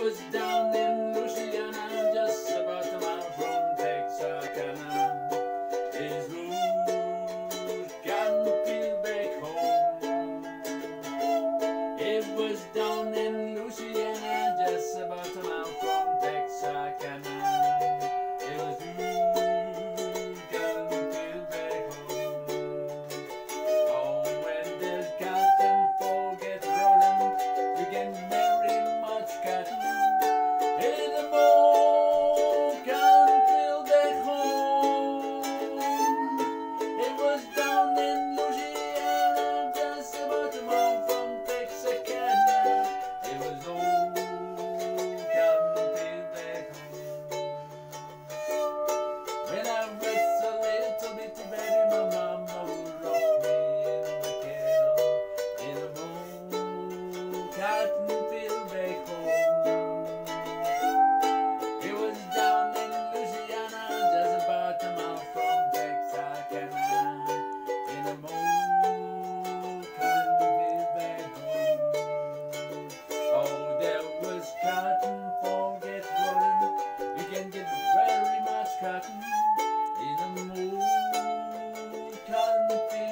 was down in Louisiana, just about a mile from Texarkana. His roots cotton field back home. It was down in Louisiana, just about a mile from Texarkana. It was roots cotton field back home. Oh, when there's cotton forget rolling, you can very much cotton. In the more cotton field back home. It was down in Louisiana, just about a mile from Texarkana. It was old cotton field back home. When I was a little bitty baby, my mama would rock me in the cradle in a old cotton field back home. It was down in Louisiana, just about a mile from Texarkana, in a old cotton field back home. Oh, there was cotton forget rolling. You can get very much cotton in a old cotton field.